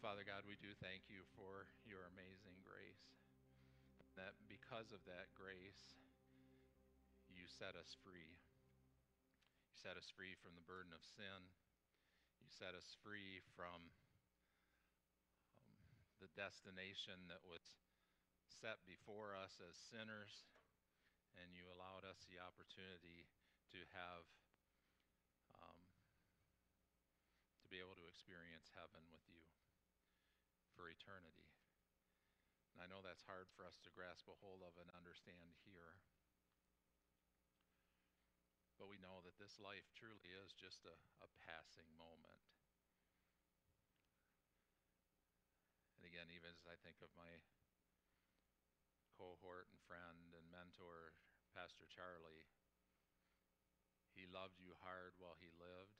Father God, we do thank you for your amazing grace. That because of that grace, you set us free. You set us free from the burden of sin. You set us free from the destination that was set before us as sinners, and you allowed us the opportunity to have, to be able to experience heaven with you for eternity. And I know that's hard for us to grasp a hold of and understand here. But we know that this life truly is just a passing moment. And again, even as I think of my cohort and friend and mentor, Pastor Charlie, he loved you hard while he lived,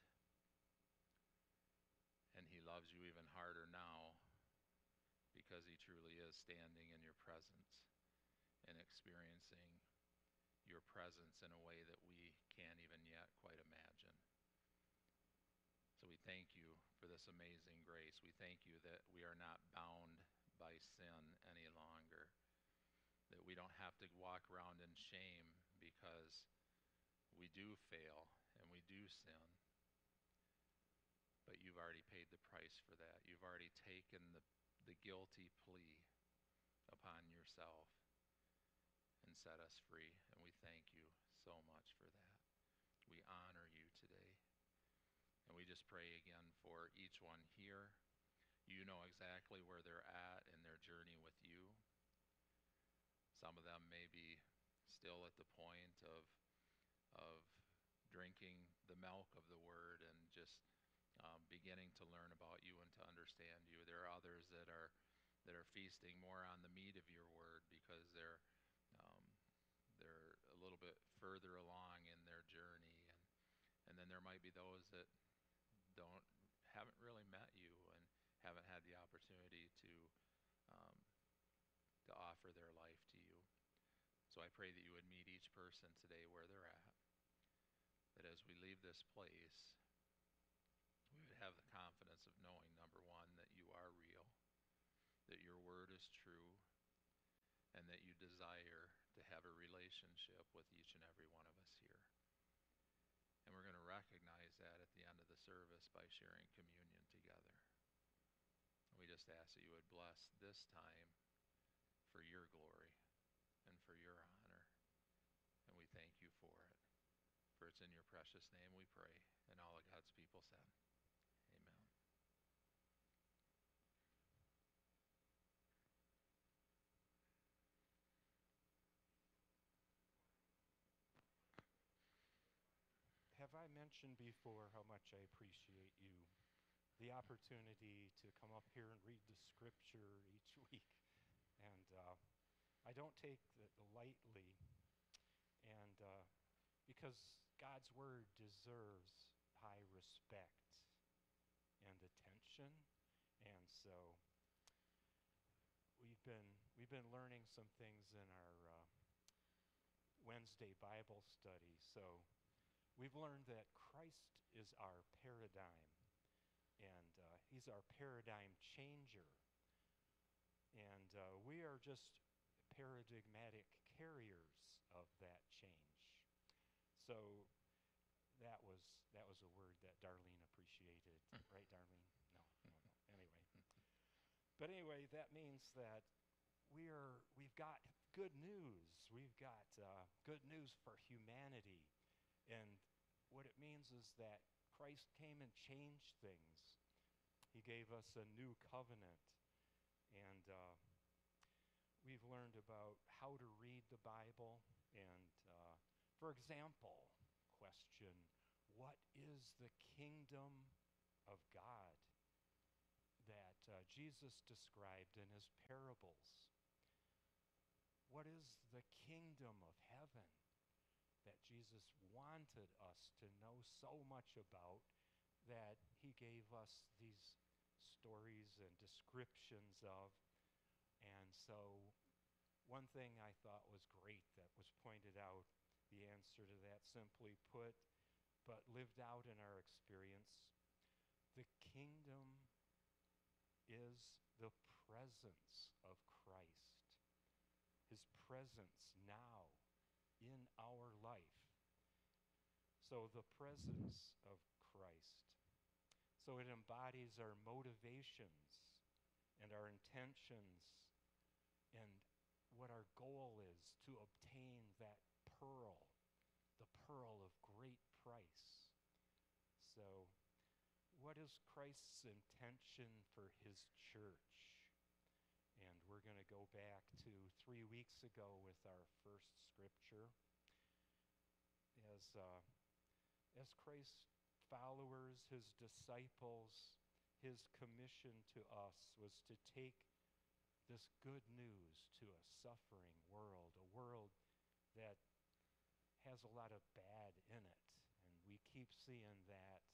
and he loves you even harder now because he truly is standing in your presence and experiencing your presence in a way that we can't even yet quite imagine. So we thank you for this amazing grace. We thank you that we are not bound by sin any longer, that we don't have to walk around in shame because we do fail and we do sin. But you've already paid the price for that. You've already taken the guilty plea upon yourself and set us free. And we thank you so much for that. We honor you today. And we just pray again for each one here. You know exactly where they're at in their journey with you. Some of them may be still at the point of drinking the milk of the Word and just beginning to learn about you and to understand you. There are others that are feasting more on the meat of your Word because they're a little bit further along in their journey, and then there might be those that haven't really met you and haven't had the opportunity to offer their life to you. So I pray that you would meet each person today where they're at, that as we leave this place, we would have the confidence of knowing, number one, that you are real, that your word is true, and that you desire to have a relationship with each and every one of us here. And we're going to recognize that at the end of the service by sharing communion together. We just ask that you would bless this time for your glory and for your honor. And we thank you for it. For it's in your precious name we pray. And all of God's people said, amen. Have I mentioned before how much I appreciate you? The opportunity to come up here and read the scripture each week. And I don't take that lightly. And because God's word deserves high respect and attention. And so we've been learning some things in our Wednesday Bible study. So we've learned that Christ is our paradigm, and he's our paradigm changer. And we are just paradigmatic carriers of that change. So that was a word that Darlene appreciated, right, Darlene? No. Anyway. But anyway, that means that we've got good news. We've got good news for humanity. And what it means is that Christ came and changed things. He gave us a new covenant. And we've learned about how to read the Bible. And, for example, question, what is the kingdom of God that Jesus described in his parables? What is the kingdom of heaven that Jesus wanted us to know so much about that he gave us these stories and descriptions of? And so one thing I thought was great that was pointed out, the answer to that, simply put, but lived out in our experience, the kingdom is the presence of Christ, his presence now in our life. So the presence of Christ. So it embodies our motivations and our intentions and what our goal is to obtain that pearl, the pearl of great price. So, what is Christ's intention for his church? And we're going to go back to 3 weeks ago with our first scripture. As Christ's followers, his disciples, his commission to us was to take this good news to a suffering world, a world that has a lot of bad in it. And we keep seeing that,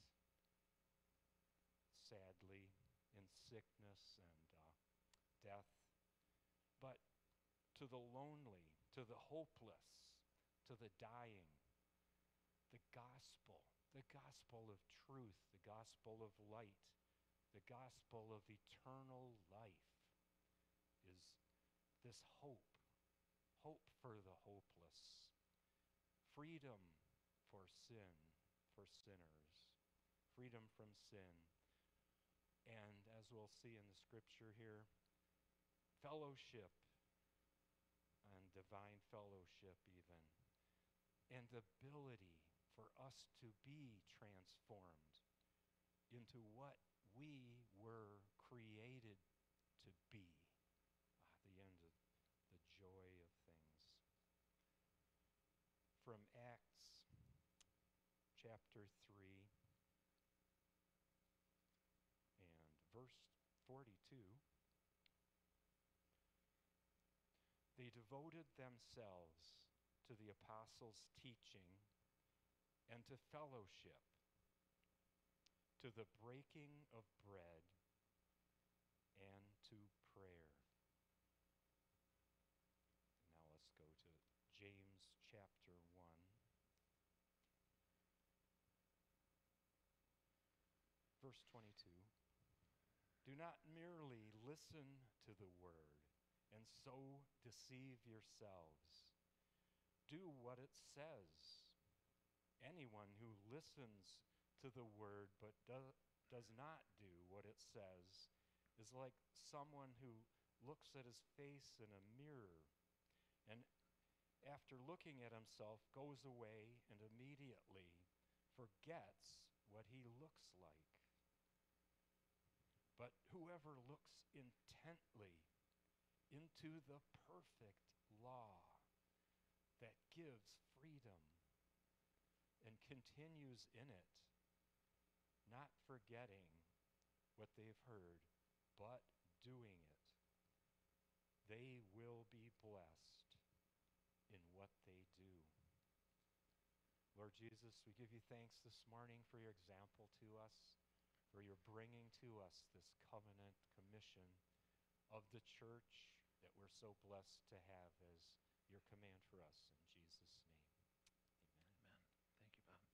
sadly, in sickness and death. But to the lonely, to the hopeless, to the dying, the gospel of truth, the gospel of light, the gospel of eternal life is this hope for the hopeless, freedom for sin, for sinners, freedom from sin, and as we'll see in the scripture here, fellowship and divine fellowship even, and the ability for us to be transformed into what we were created to be. The end of the joy of things. From Acts chapter 3 and verse 42, they devoted themselves to the apostles' teaching and to fellowship, to the breaking of bread and to prayer. Now let's go to James chapter 1. Verse 22. Do not merely listen to the word and so deceive yourselves. Do what it says. Anyone who listens to the word but does not do what it says is like someone who looks at his face in a mirror and after looking at himself goes away and immediately forgets what he looks like. But whoever looks intently into the perfect law that gives freedom and continues in it, not forgetting what they've heard, but doing it, they will be blessed in what they do. Lord Jesus, we give you thanks this morning for your example to us, for your bringing to us this covenant commission of the church that we're so blessed to have as your command for us. In Jesus' name, amen. Amen. Thank you, Bob.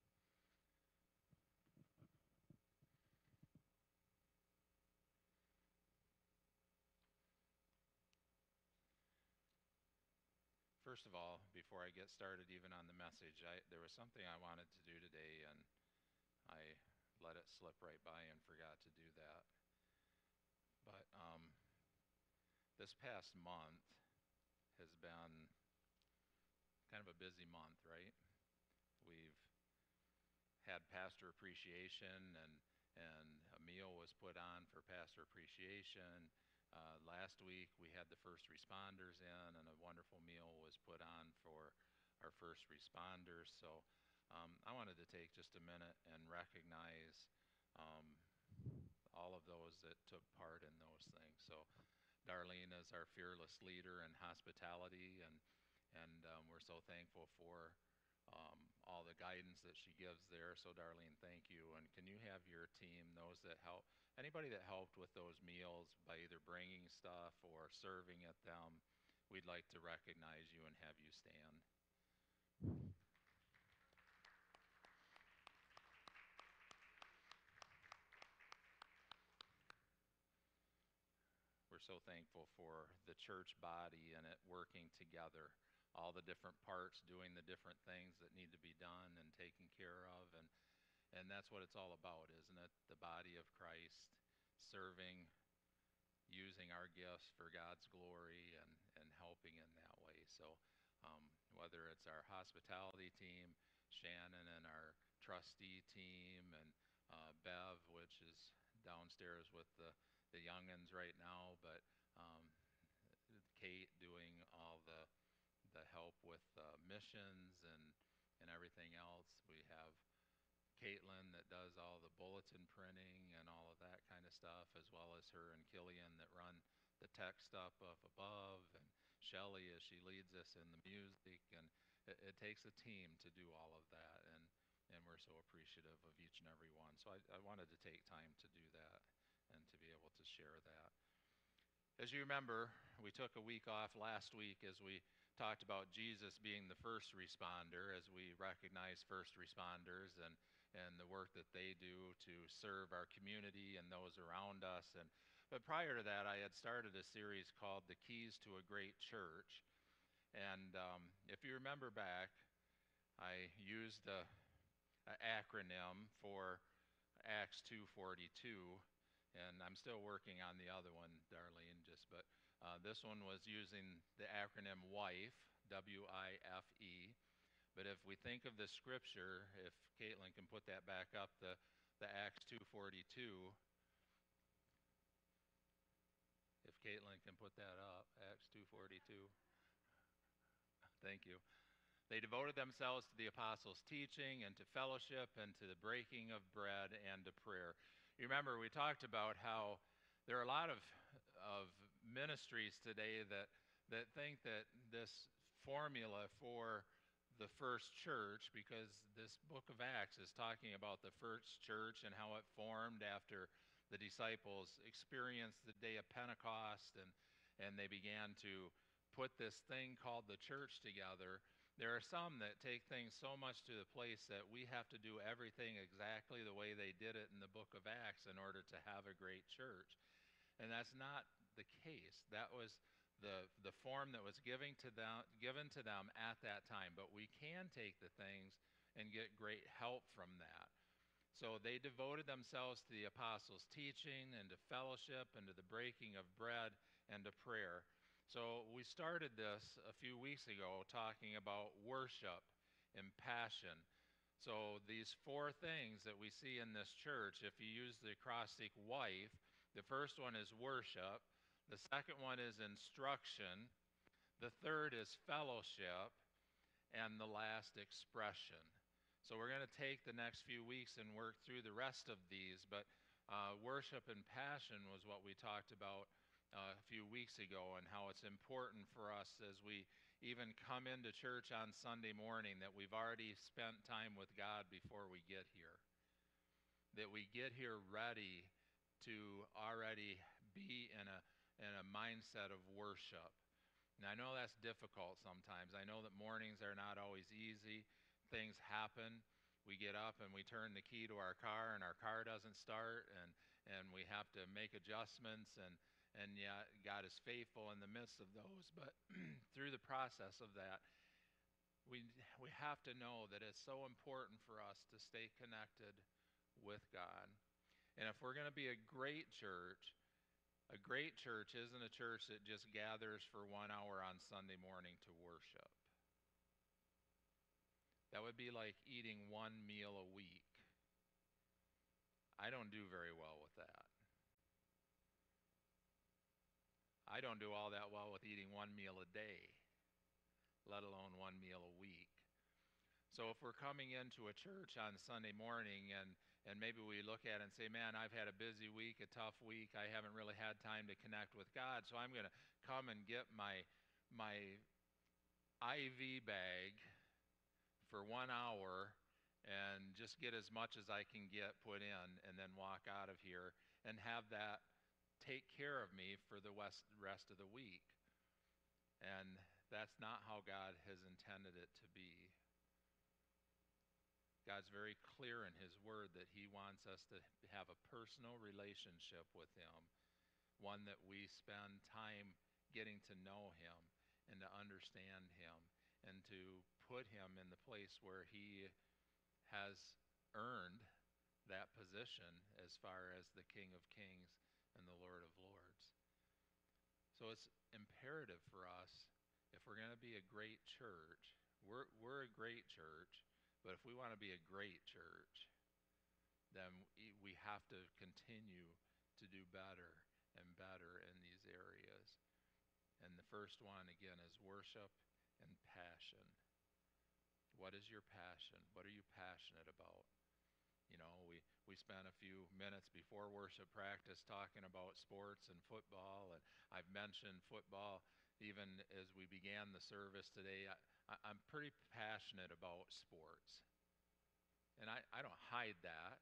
First of all, before I get started even on the message, there was something I wanted to do today, and I let it slip right by and forgot to do that. But this past month has been kind of a busy month, right? We've had pastor appreciation, and a meal was put on for pastor appreciation. Last week we had the first responders in, and a wonderful meal was put on for our first responders. So I wanted to take just a minute and recognize all of those that took part in those things. So Darlene is our fearless leader in hospitality, and we're so thankful for all the guidance that she gives there. So Darlene, thank you. And can you have your team, those that help, anybody that helped with those meals by either bringing stuff or serving at them, we'd like to recognize you and have you stand. so thankful for the church body and it working together, all the different parts doing the different things that need to be done and taken care of, and that's what it's all about, isn't it? The body of Christ serving, using our gifts for God's glory and helping in that way. So whether it's our hospitality team, Shannon and our trustee team, and Bev, which is downstairs with the youngins right now, but Kate doing all the help with missions and everything else. We have Caitlin that does all the bulletin printing and all of that kind of stuff, as well as her and Killian that run the tech stuff up above, and Shelly as she leads us in the music, and it takes a team to do all of that, and we're so appreciative of each and every one. So I wanted to take time to do that and to be able to share that. As you remember, we took a week off last week as we talked about Jesus being the first responder, as we recognize first responders and the work that they do to serve our community and those around us. But prior to that, I had started a series called The Keys to a Great Church. And if you remember back, I used an acronym for Acts 2:42, and I'm still working on the other one, Darlene, but this one was using the acronym WIFE, W-I-F-E. But if we think of the scripture, if Caitlin can put that back up, the Acts 2:42. If Caitlin can put that up, Acts 2:42. Thank you. They devoted themselves to the apostles' teaching and to fellowship and to the breaking of bread and to prayer. You remember we talked about how there are a lot of ministries today that think that this formula for the first church, because this book of Acts is talking about the first church and how it formed after the disciples experienced the day of Pentecost and they began to put this thing called the church together. There are some that take things so much to the place that we have to do everything exactly the way they did it in the book of Acts in order to have a great church. And that's not the case. That was the form that was given to them at that time. But we can take the things and get great help from that. So they devoted themselves to the apostles' teaching and to fellowship and to the breaking of bread and to prayer. So we started this a few weeks ago talking about worship and passion. So these four things that we see in this church, if you use the acrostic WIFE, the first one is worship. The second one is instruction. The third is fellowship. And the last, expression. So we're going to take the next few weeks and work through the rest of these. But worship and passion was what we talked about a few weeks ago, and how it's important for us as we even come into church on Sunday morning that we've already spent time with God before we get here. That we get here ready to already be in a mindset of worship. And I know that's difficult sometimes. I know that mornings are not always easy. Things happen. We get up and we turn the key to our car and our car doesn't start, and we have to make adjustments, and yet God is faithful in the midst of those. But through the process of that, we have to know that it's so important for us to stay connected with God. And if we're going to be a great church isn't a church that just gathers for 1 hour on Sunday morning to worship. That would be like eating one meal a week. I don't do very well with that. I don't do all that well with eating one meal a day, let alone one meal a week. So if we're coming into a church on Sunday morning and maybe we look at it and say, man, I've had a busy week, a tough week, I haven't really had time to connect with God, so I'm going to come and get my IV bag for 1 hour and just get as much as I can get put in and then walk out of here and have that take care of me for the rest of the week. And that's not how God has intended it to be. God's very clear in his word that he wants us to have a personal relationship with him. one that we spend time getting to know him and to understand him and to put him in the place where he has earned that position as far as the King of Kings and the Lord of Lords. So it's imperative for us, if we're going to be a great church, we're a great church, but if we want to be a great church, then we have to continue to do better and better in these areas. And the first one, again, is worship and passion. What is your passion? What are you passionate about? You know, we spent a few minutes before worship practice talking about sports and football, and I've mentioned football even as we began the service today. I'm pretty passionate about sports, and I don't hide that,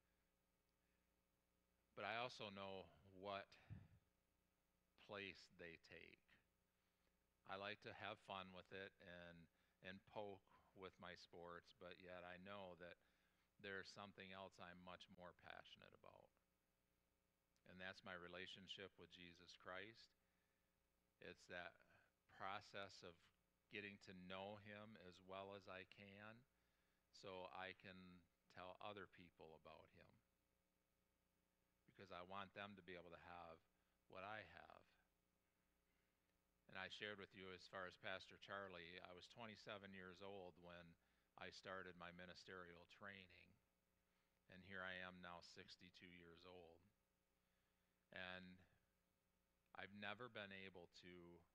but I also know what place they take. I like to have fun with it and poke with my sports, but yet I know that there's something else I'm much more passionate about. And that's my relationship with Jesus Christ. It's that process of getting to know him as well as I can so I can tell other people about him. Because I want them to be able to have what I have. And I shared with you, as far as Pastor Charlie, I was 27 years old when I started my ministerial training. And here I am now 62 years old. And I've never been able to,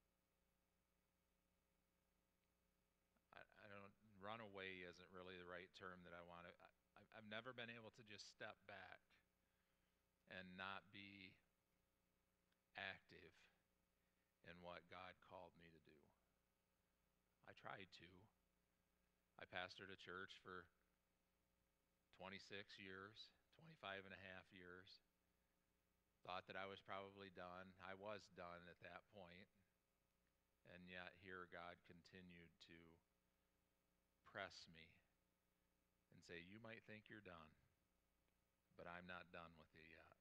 I don't, run away isn't really the right term that I want to, I've never been able to just step back and not be active in what God called me to do. I tried to. I pastored a church for 26 years, 25 and a half years. Thought that I was probably done. I was done at that point. And yet here God continued to press me and say, you might think you're done, but I'm not done with you yet.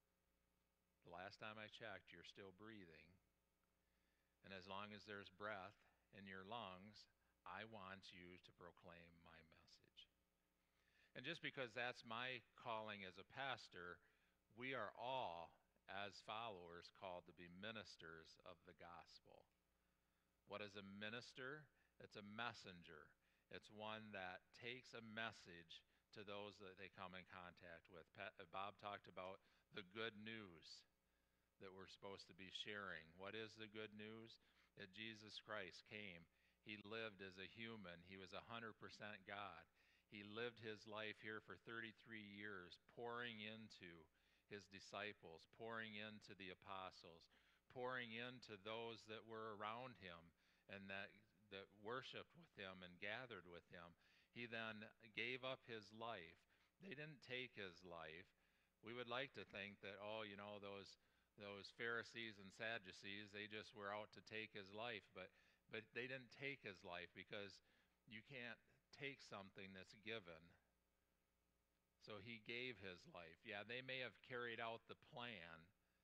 The last time I checked, you're still breathing. And as long as there's breath in your lungs, I want you to proclaim my message. And just because that's my calling as a pastor, we are all, as followers, called to be ministers of the gospel. What is a minister? It's a messenger. It's one that takes a message to those that they come in contact with. Bob talked about the good news that we're supposed to be sharing. What is the good news? That Jesus Christ came. He lived as a human. He was 100% God. He lived his life here for 33 years, pouring into his disciples, pouring into the apostles, pouring into those that were around him and that worshiped with him and gathered with him. He then gave up his life. They didn't take his life. We would like to think that, those Pharisees and Sadducees, they just were out to take his life, but they didn't take his life, because you can't take something that's given. So he gave his life. Yeah, they may have carried out the plan,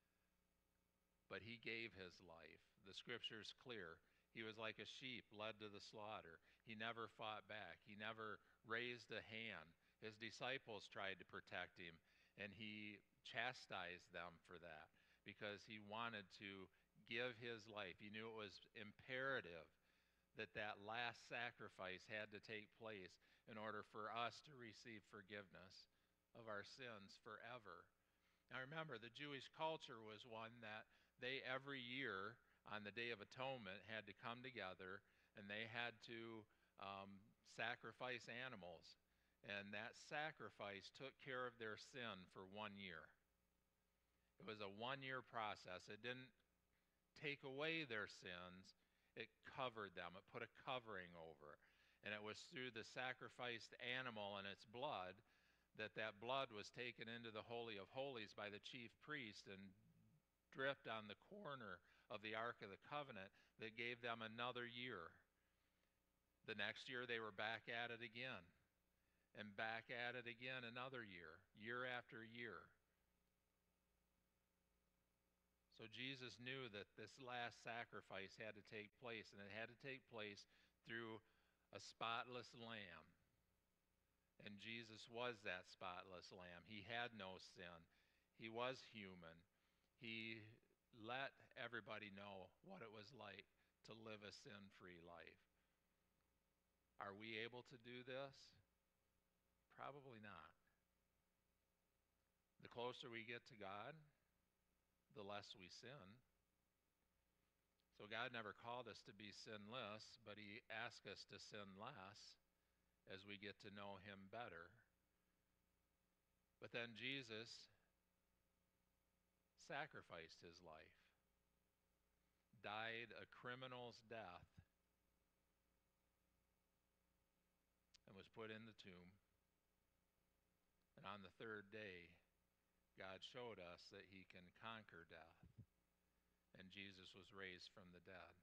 but he gave his life. The scripture's clear. He was like a sheep led to the slaughter. He never fought back. He never raised a hand. His disciples tried to protect him, and he chastised them for that because he wanted to give his life. He knew it was imperative that that last sacrifice had to take place in order for us to receive forgiveness of our sins forever. Now remember, the Jewish culture was one that they every year on the Day of Atonement had to come together, and they had to sacrifice animals. And that sacrifice took care of their sin for 1 year. It was a 1-year process. It didn't take away their sins. It covered them. It put a covering over. And it was through the sacrificed animal and its blood that blood was taken into the Holy of Holies by the chief priest and dripped on the corner of the Ark of the Covenant that gave them another year. The next year they were back at it again, and back at it again another year, year after year. So So Jesus knew that this last sacrifice had to take place, and it had to take place through a spotless lamb. And Jesus was that spotless lamb. He had no sin. He was human. He let everybody know what it was like to live a sin-free life. Are we able to do this? Probably not. The closer we get to God, the less we sin. So God never called us to be sinless, but He asked us to sin less as we get to know Him better. But then Jesus sacrificed His life, died a criminal's death, and was put in the tomb. And on the third day, God showed us that He can conquer death. And Jesus was raised from the dead.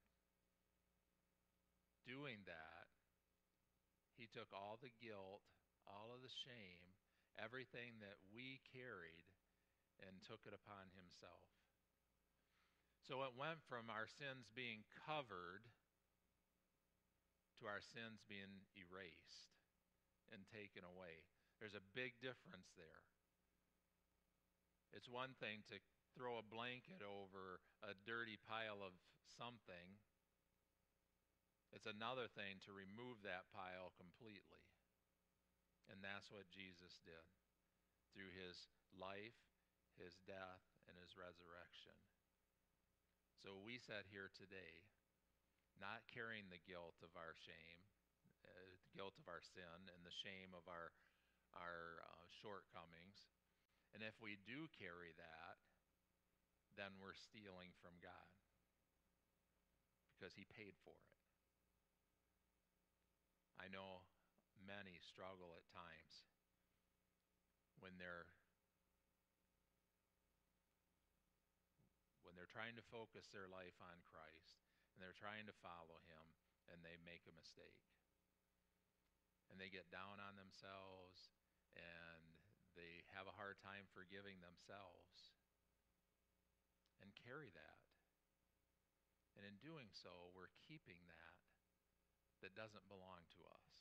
Doing that, He took all the guilt, all of the shame, everything that we carried, and took it upon Himself. So it went from our sins being covered to our sins being erased and taken away. There's a big difference there. It's one thing to throw a blanket over a dirty pile of something. It's another thing to remove that pile completely. And that's what Jesus did through His life, His death, and His resurrection. So we sat here today not carrying the guilt of our shame, the guilt of our sin, and the shame of our shortcomings. And if we do carry that, then we're stealing from God because He paid for it. I know many struggle at times when they're trying to focus their life on Christ and they're trying to follow Him and they make a mistake. And they get down on themselves and they have a hard time forgiving themselves and carry that. And in doing so, we're keeping that doesn't belong to us.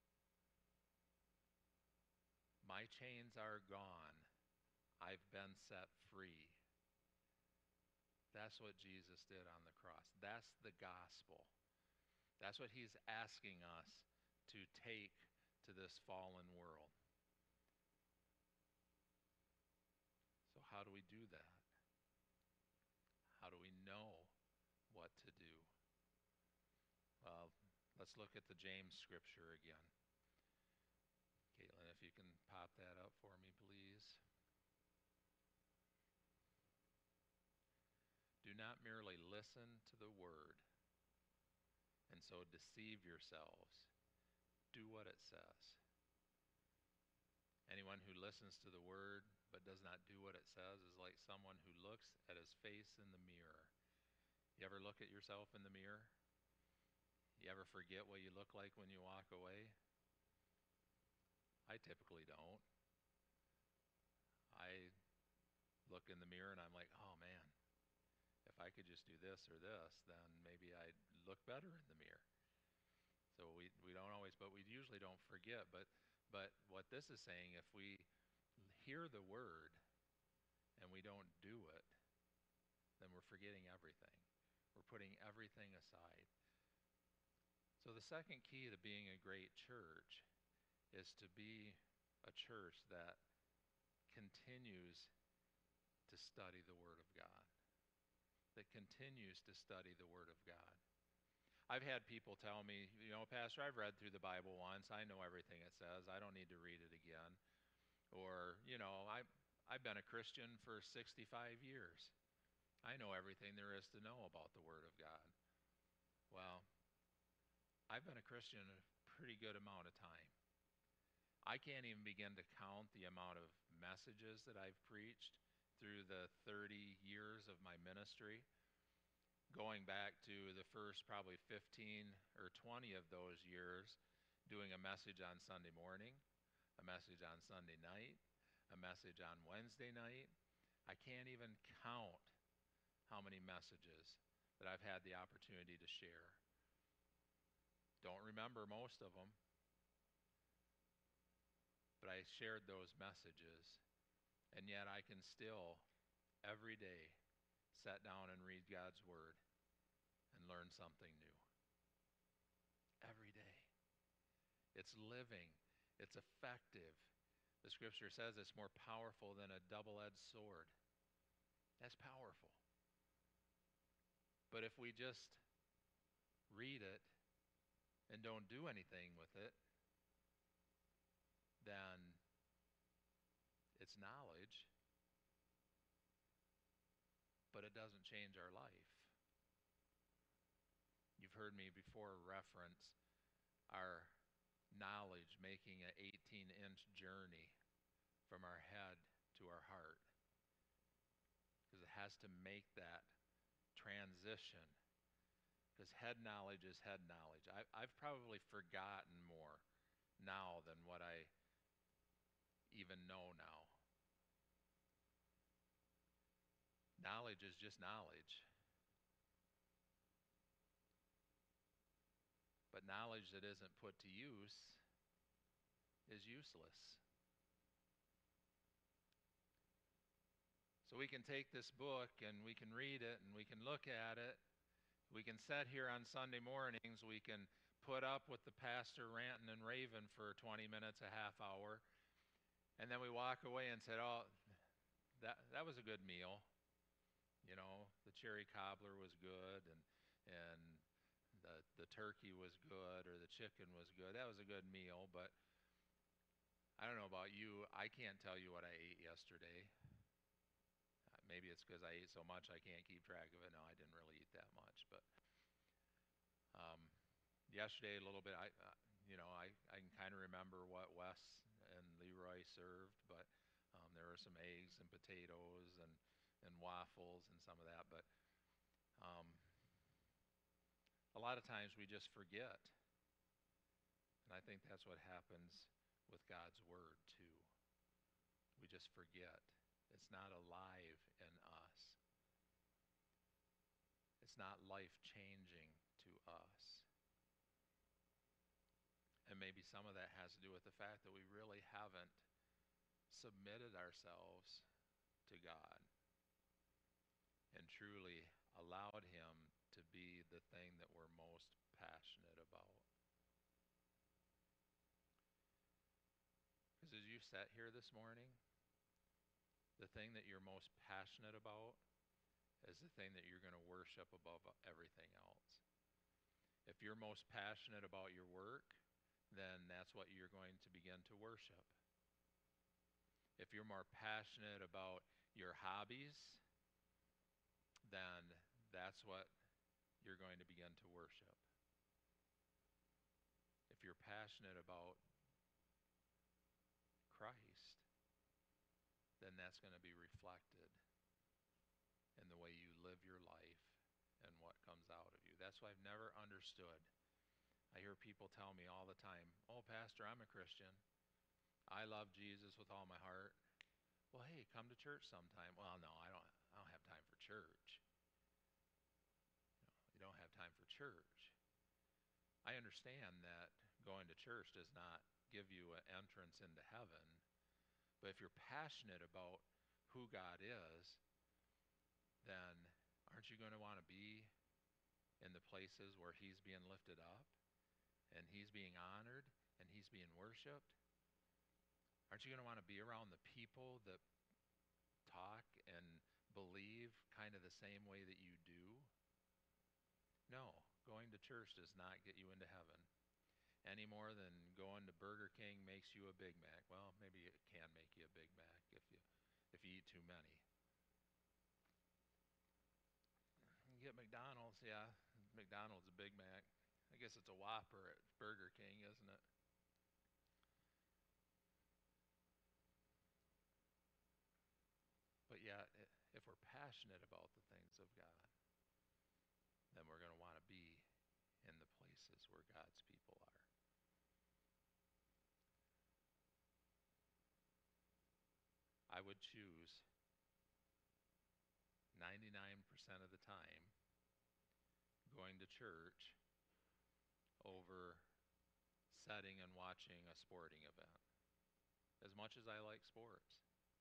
My chains are gone. I've been set free. That's what Jesus did on the cross. That's the gospel. That's what He's asking us to take to this fallen world. So how do we do that? How do we know what to do? Well, let's look at the James scripture again. Caitlin, if you can pop that up for me, please. Do not merely listen to the word and so deceive yourselves. Do what it says. Anyone who listens to the word but does not do what it says is like someone who looks at his face in the mirror. You ever look at yourself in the mirror? You ever forget what you look like when you walk away? I typically don't. I look in the mirror and I'm like, oh man, if I could just do this or this, then maybe I'd look better in the mirror. So we don't always, but we usually don't forget. But what this is saying, if we hear the word and we don't do it, then we're forgetting everything. We're putting everything aside. So the second key to being a great church is to be a church that continues to study the Word of God, that continues to study the Word of God. I've had people tell me, Pastor, I've read through the Bible once. I know everything it says. I don't need to read it again. Or, I've been a Christian for 65 years. I know everything there is to know about the Word of God. Well, I've been a Christian a pretty good amount of time. I can't even begin to count the amount of messages that I've preached through the 30 years of my ministry, going back to the first probably 15 or 20 of those years, doing a message on Sunday morning, a message on Sunday night, a message on Wednesday night. I can't even count how many messages that I've had the opportunity to share. Don't remember most of them, but I shared those messages, and yet I can still, every day, sit down and read God's Word and learn something new. Every day. It's living. It's effective. The Scripture says it's more powerful than a double-edged sword. That's powerful. But if we just read it and don't do anything with it, then it's knowledge, but it doesn't change our life. You've heard me before reference our knowledge making an 18-inch journey from our head to our heart, because it has to make that transition, because head knowledge is head knowledge. I've probably forgotten more now than what I even know now. Knowledge is just knowledge. But knowledge that isn't put to use is useless. So we can take this book and we can read it and we can look at it. We can sit here on Sunday mornings. We can put up with the pastor ranting and raving for 20 minutes, a half hour. And then we walk away and say, oh, that was a good meal. You know, the cherry cobbler was good, and the turkey was good, or the chicken was good. That was a good meal, but I don't know about you. I can't tell you what I ate yesterday. Maybe it's because I ate so much I can't keep track of it. No, I didn't really eat that much, but yesterday a little bit. I can kind of remember what Wes and Leroy served, but there were some eggs and potatoes and waffles and some of that. But a lot of times we just forget, and I think that's what happens with God's Word too. We just forget. It's not alive in us. It's not life-changing to us. And maybe some of that has to do with the fact that we really haven't submitted ourselves to God and truly allowed Him to be the thing that we're most passionate about. Because as you sat here this morning, the thing that you're most passionate about is the thing that you're going to worship above everything else. If you're most passionate about your work, then that's what you're going to begin to worship. If you're more passionate about your hobbies, then that's what you're going to begin to worship. If you're passionate about Christ, then that's going to be reflected in the way you live your life and what comes out of you. That's why I've never understood. I hear people tell me all the time, oh, Pastor, I'm a Christian. I love Jesus with all my heart. Well, hey, come to church sometime. Well, no, I don't have time for church. You don't have time for church. I understand that going to church does not give you an entrance into heaven, but if you're passionate about who God is, then aren't you going to want to be in the places where He's being lifted up and He's being honored and He's being worshiped? Aren't you going to want to be around the people that talk and believe kind of the same way that you do? No, going to church does not get you into heaven any more than going to Burger King makes you a Big Mac. Well, maybe it can make you a Big Mac if you eat too many. You get McDonald's, yeah, McDonald's a Big Mac. I guess it's a Whopper at Burger King, isn't it? But yet, if we're passionate about the things of God, then we're going to want to be in the places where God's people are. I would choose 9 99% of the time going to church over sitting and watching a sporting event. As much as I like sports,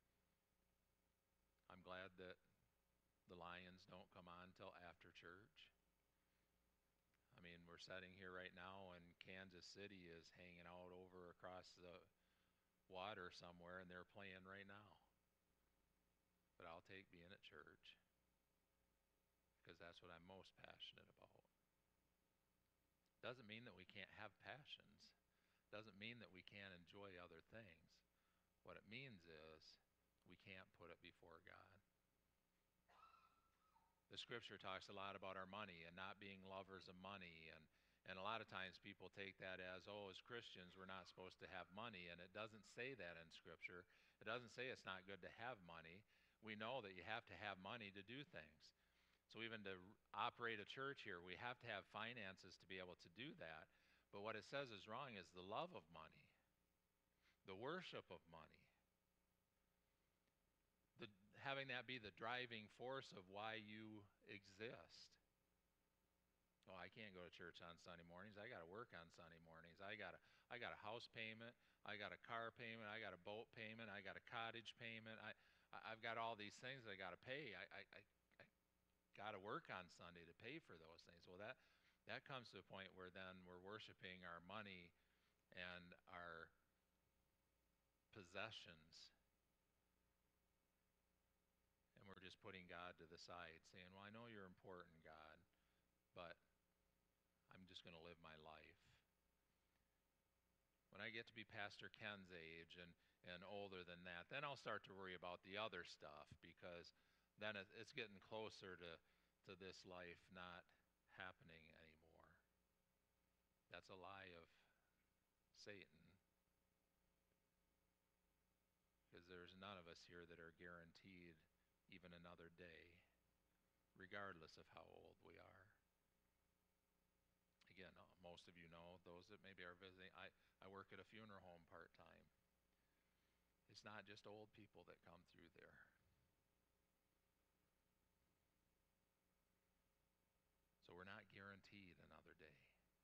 I'm glad that the Lions don't come on till after church. I mean, we're sitting here right now and Kansas City is hanging out over across the water somewhere and they're playing right now. But I'll take being at church because that's what I'm most passionate about. Doesn't mean that we can't have passions. Doesn't mean that we can't enjoy other things. What it means is we can't put it before God. The scripture talks a lot about our money and not being lovers of money, and a lot of times people take that as, oh, as Christians we're not supposed to have money, and it doesn't say that in scripture. It doesn't say it's not good to have money. We know that you have to have money to do things. So even to operate a church here, we have to have finances to be able to do that. But what it says is wrong is the love of money, the worship of money, having that be the driving force of why you exist. Oh, I can't go to church on Sunday mornings. I got to work on Sunday mornings. I got a house payment. I got a car payment. I got a boat payment. I got a cottage payment. I've got all these things I got to pay. I got to work on Sunday to pay for those things. Well, that comes to a point where then we're worshiping our money and our possessions. And we're just putting God to the side, saying, well, I know you're important, God, but I'm just going to live my life. When I get to be Pastor Ken's age and older than that, then I'll start to worry about the other stuff, because then it's getting closer to this life not happening anymore. That's a lie of Satan, because there's none of us here that are guaranteed even another day, regardless of how old we are. Again, most of you know, those that maybe are visiting, I work at a funeral home part-time. It's not just old people that come through there. So we're not guaranteed another day.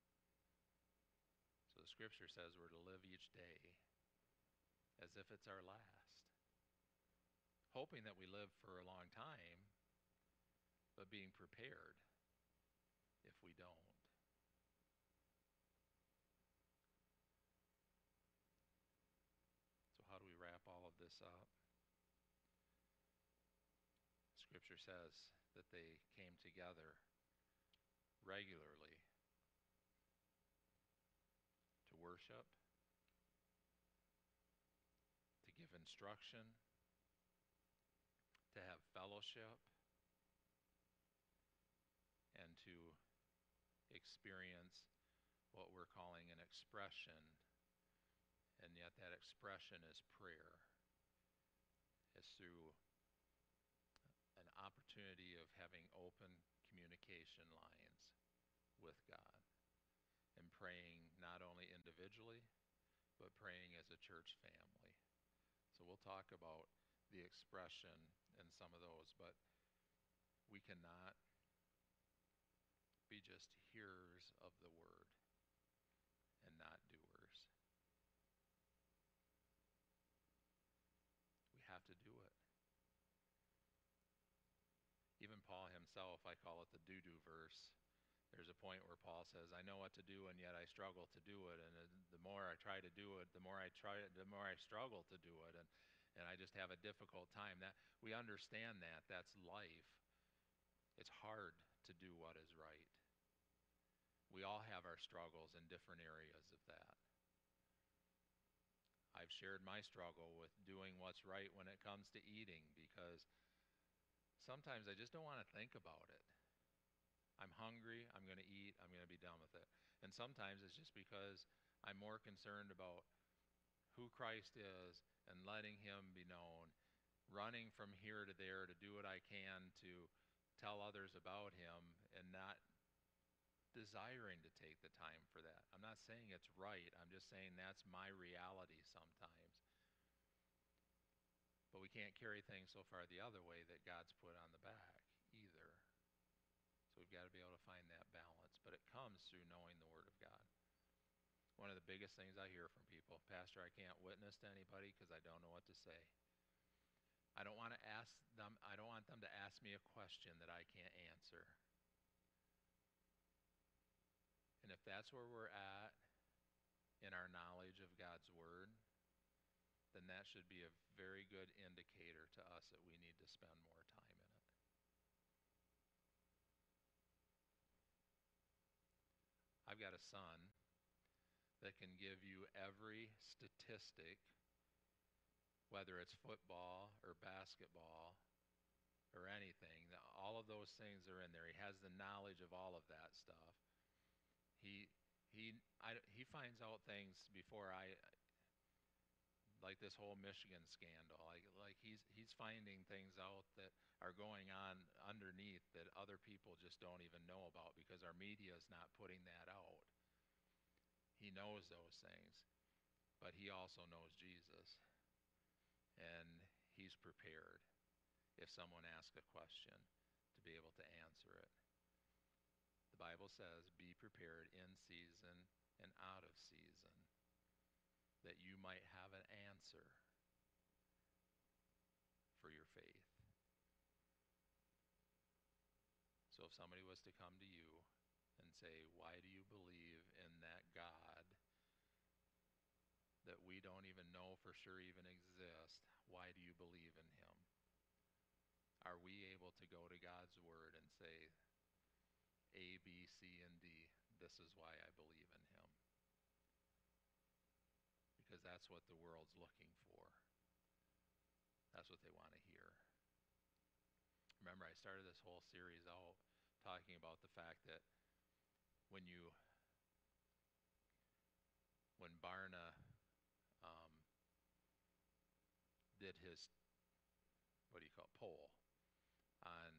So the scripture says we're to live each day as if it's our last, hoping that we live for a long time, but being prepared if we don't. So how do we wrap all of this up? Scripture says that they came together regularly to worship, to give instruction, to have fellowship, and to experience what we're calling an expression, and yet that expression is prayer. It's through an opportunity of having open communication lines with God and praying not only individually, but praying as a church family. So we'll talk about the expression and some of those, but we cannot be just hearers of the word and not doers. We have to do it. Even Paul himself, I call it the do-do verse. There's a point where Paul says, I know what to do, and yet I struggle to do it. And the more I try to do it, the more I struggle to do it. And I just have a difficult time. That we understand that. That's life. It's hard to do what is right. We all have our struggles in different areas of that. I've shared my struggle with doing what's right when it comes to eating, because sometimes I just don't want to think about it. I'm hungry, I'm going to eat, I'm going to be done with it. And sometimes it's just because I'm more concerned about who Christ is and letting him be known, running from here to there to do what I can to tell others about him, and not desiring to take the time for that. I'm not saying it's right, I'm just saying that's my reality sometimes. But we can't carry things so far the other way that God's put on the back. we've got to be able to find that balance. But it comes through knowing the Word of God. One of the biggest things I hear from people, Pastor, I can't witness to anybody because I don't know what to say. I don't want them to ask me a question that I can't answer. And if that's where we're at in our knowledge of God's Word, then that should be a very good indicator to us that we need to spend more time in it. I've got a son that can give you every statistic, whether it's football or basketball or anything. All of those things are in there. He has the knowledge of all of that stuff. He finds out things before like this whole Michigan scandal. Like he's finding things out that are going on underneath that other people just don't even know about because our media is not putting that out. He knows those things, but he also knows Jesus, and he's prepared if someone asks a question to be able to answer it. The Bible says, be prepared in season and out of season, that you might have an answer for your faith. So if somebody was to come to you and say, why do you believe in that God that we don't even know for sure even exist? Why do you believe in him? Are we able to go to God's Word and say, A, B, C, and D, this is why I believe in him? Because that's what the world's looking for. That's what they want to hear. Remember, I started this whole series out talking about the fact that when Barna did his, poll on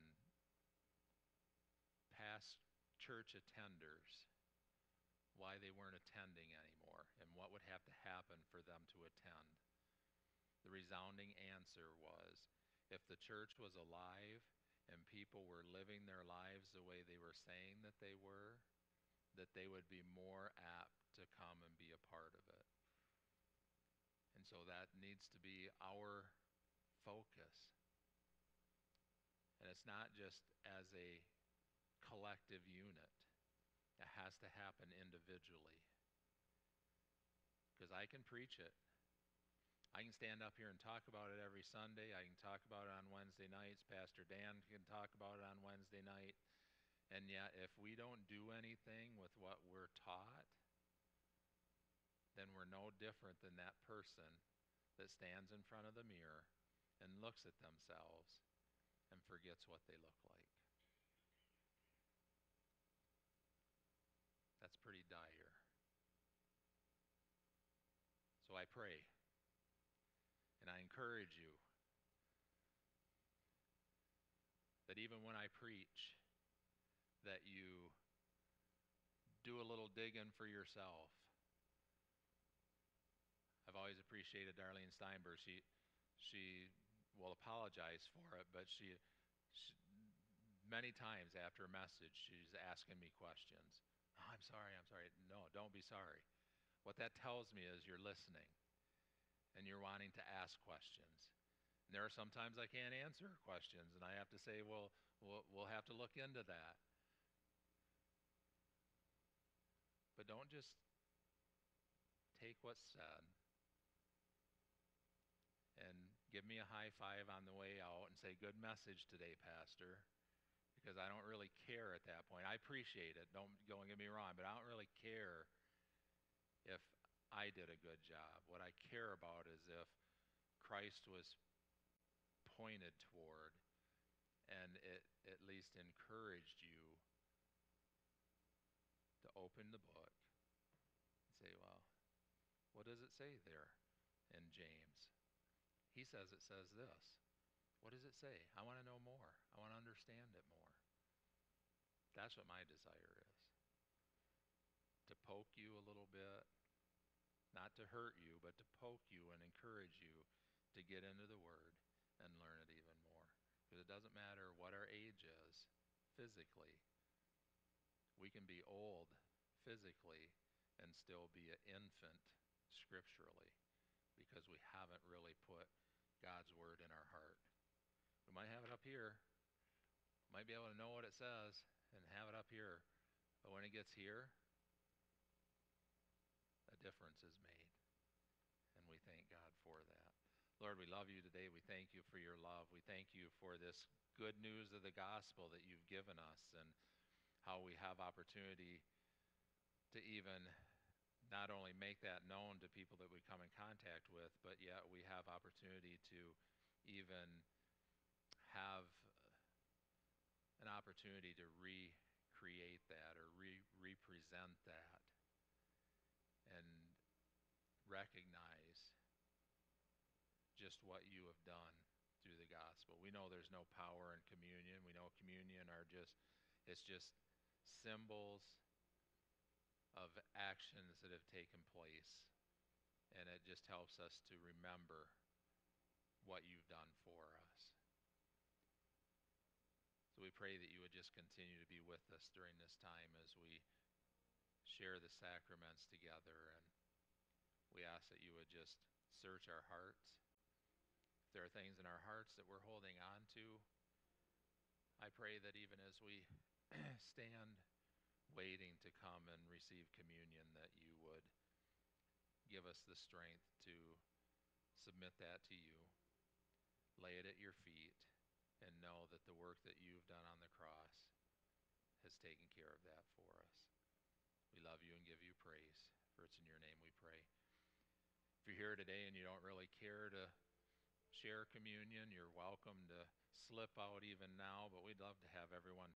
past church attenders, why they weren't attending anymore and what would have to happen for them to attend. The resounding answer was, if the church was alive and people were living their lives the way they were saying that they were, that they would be more apt to come and be a part of it. And so that needs to be our focus. And it's not just as a collective unit. It has to happen individually. Because I can preach it. I can stand up here and talk about it every Sunday. I can talk about it on Wednesday nights. Pastor Dan can talk about it on Wednesday night. And yet, if we don't do anything with what we're taught, then we're no different than that person that stands in front of the mirror and looks at themselves and forgets what they look like. That's pretty dire. So I pray, and I encourage you that even when I preach, that you do a little digging for yourself. I've always appreciated Darlene Steinberg. She will apologize for it, but she many times after a message, she's asking me questions. Oh, I'm sorry. No, don't be sorry. What that tells me is you're listening and you're wanting to ask questions. And there are sometimes I can't answer questions, and I have to say, well, we'll have to look into that. But don't just take what's said and give me a high five on the way out and say, good message today, Pastor, because I don't really care at that point. I appreciate it, don't get me wrong, but I don't really care if I did a good job. What I care about is if Christ was pointed toward and it at least encouraged you to open the book and say, well, what does it say there in James? He says it says this. What does it say? I want to know more. I want to understand it more. That's what my desire is. To poke you a little bit, not to hurt you, but to poke you and encourage you to get into the Word and learn it even more. Because it doesn't matter what our age is physically. We can be old physically and still be an infant scripturally because we haven't really put God's word in our heart. We might have it up here, might be able to know what it says and have it up here, but when it gets here, a difference is made. And we thank God for that. Lord, we love you today. We thank you for your love. We thank you for this good news of the gospel that you've given us and how we have opportunity to even not only make that known to people that we come in contact with, but yet we have opportunity to even have an opportunity to recreate that or represent that and recognize just what you have done through the gospel. We know there's no power in communion. We know communion it's just symbols of actions that have taken place. And it just helps us to remember what you've done for us. So we pray that you would just continue to be with us during this time as we share the sacraments together. And we ask that you would just search our hearts. If there are things in our hearts that we're holding on to, I pray that even as we stand waiting to come and receive communion, that you would give us the strength to submit that to you, lay it at your feet, and know that the work that you've done on the cross has taken care of that for us. We love you and give you praise, for it's in your name we pray. If you're here today and you don't really care to share communion, you're welcome to slip out even now, but we'd love to have everyone